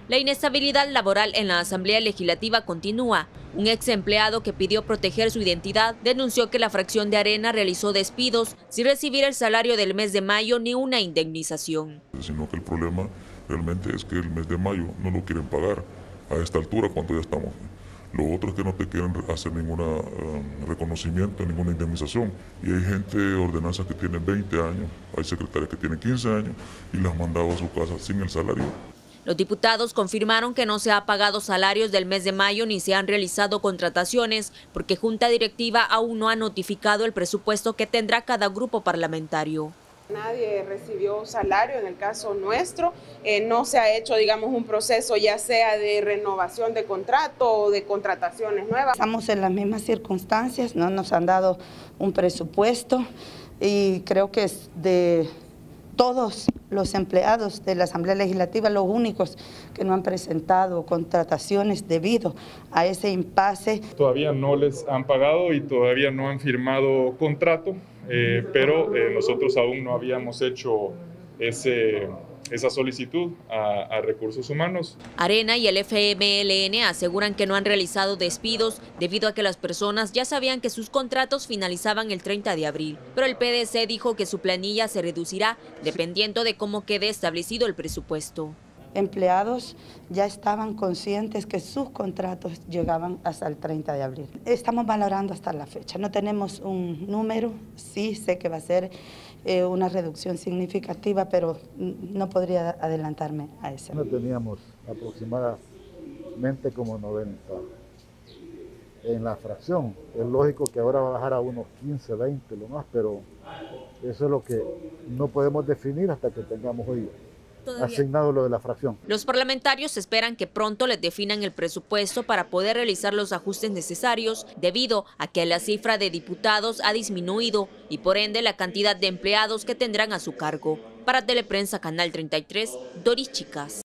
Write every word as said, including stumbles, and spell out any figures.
La inestabilidad laboral en la Asamblea Legislativa continúa. Un ex empleado que pidió proteger su identidad denunció que la fracción de Arena realizó despidos sin recibir el salario del mes de mayo ni una indemnización. Sino que el problema realmente es que el mes de mayo no lo quieren pagar a esta altura cuando ya estamos. Lo otro es que no te quieren hacer ningún uh, reconocimiento, ninguna indemnización. Y hay gente de ordenanzas que tiene veinte años, hay secretarias que tienen quince años y las han mandado a su casa sin el salario. Los diputados confirmaron que no se ha pagado salarios del mes de mayo ni se han realizado contrataciones porque Junta Directiva aún no ha notificado el presupuesto que tendrá cada grupo parlamentario. Nadie recibió salario en el caso nuestro, eh, no se ha hecho, digamos, un proceso ya sea de renovación de contrato o de contrataciones nuevas. Estamos en las mismas circunstancias, no nos han dado un presupuesto y creo que es de todos los empleados de la Asamblea Legislativa los únicos que no han presentado contrataciones debido a ese impasse. Todavía no les han pagado y todavía no han firmado contrato, eh, pero eh, nosotros aún no habíamos hecho ese, esa solicitud a, a Recursos Humanos. Arena y el F M L N aseguran que no han realizado despidos debido a que las personas ya sabían que sus contratos finalizaban el treinta de abril, pero el P D C dijo que su planilla se reducirá dependiendo de cómo quede establecido el presupuesto. Empleados ya estaban conscientes que sus contratos llegaban hasta el treinta de abril. Estamos valorando hasta la fecha, no tenemos un número, sí sé que va a ser eh, una reducción significativa, pero no podría adelantarme a eso. No teníamos aproximadamente como noventa en la fracción. Es lógico que ahora va a bajar a unos quince, veinte lo más, pero eso es lo que no podemos definir hasta que tengamos hoy asignado lo de la fracción. Los parlamentarios esperan que pronto les definan el presupuesto para poder realizar los ajustes necesarios debido a que la cifra de diputados ha disminuido y por ende la cantidad de empleados que tendrán a su cargo. Para Teleprensa Canal treinta y tres, Doris Chicas.